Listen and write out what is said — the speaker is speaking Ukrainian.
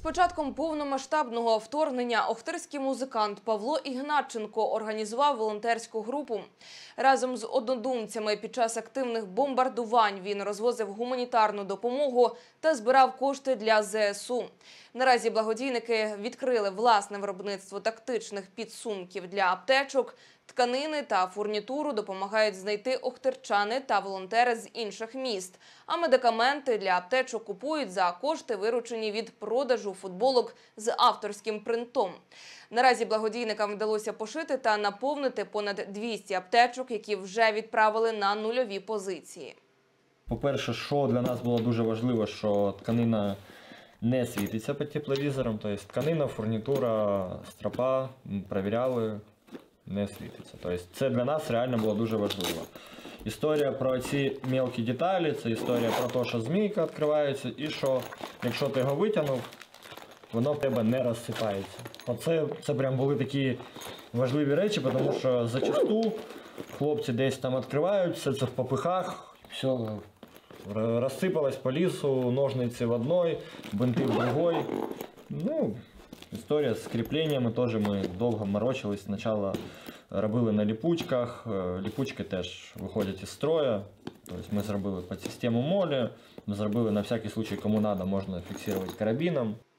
початком повномасштабного вторгнення охтирський музикант Павло Ігнатченко організував волонтерську групу. Разом з однодумцями під час активних бомбардувань він розвозив гуманітарну допомогу та збирав кошти для ЗСУ. Наразі благодійники відкрили власне виробництво тактичних підсумків для аптечок. Тканини та фурнітуру допомагають знайти охтирчани та волонтери з інших міст. А медикаменти для аптечок купують за кошти, виручені від продажу футболок з авторським принтом. Наразі благодійникам вдалося пошити та наповнити понад 200 аптечок, які вже відправили на нульові позиції. По-перше, що для нас було дуже важливо, що тканина не світиться під тепловізором. Тобто тканина, фурнітура, стропа перевіряли, не світиться. Тобто це для нас реально було дуже важливо. Історія про ці мелкі деталі, це історія про те, що змійка відкривається і що, якщо ти його витягнув, воно в тебе не розсипається. Це прям були такі важливі речі, тому що зачасту хлопці десь там відкривають, все це в попихах, все розсипалось по лісу, ножниці в одной, бинти в другой. Історія з кріпленнями теж ми довго морочились. Спочатку робили на ліпучках, ліпучки теж виходять із строю. Тобто ми зробили під систему молі, ми зробили на всякий случай, кому треба, можна фіксувати карабіном.